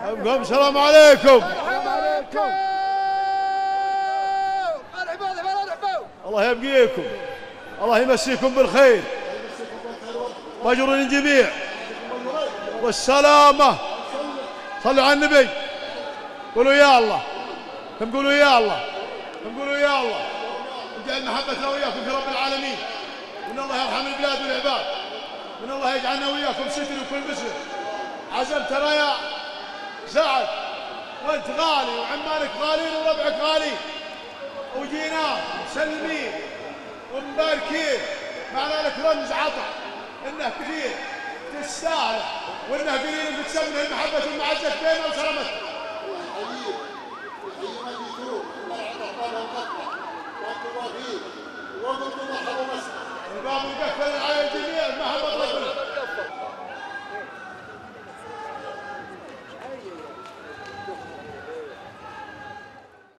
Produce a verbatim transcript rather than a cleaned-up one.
السلام عليكم. الله يبقيكم، الله يمسيكم بالخير، مأجورين الجميع والسلامة. صلوا على النبي، قولوا يا الله، كم قولوا يا الله، كم قولوا يا الله. وجعل محبتنا وياكم في رب العالمين، وإن الله يرحم البلاد والعباد، وإن الله يجعلنا وياكم ستر وكل مسلم. عزم ترى يا سعد، وانت غالي وعمالك غالين وربعك غالي، وجينا مسلمين ومباركين، معنا لك رمز عطا انه كثير تستاهل، وانه قليل بتسمى المحبه والمعزه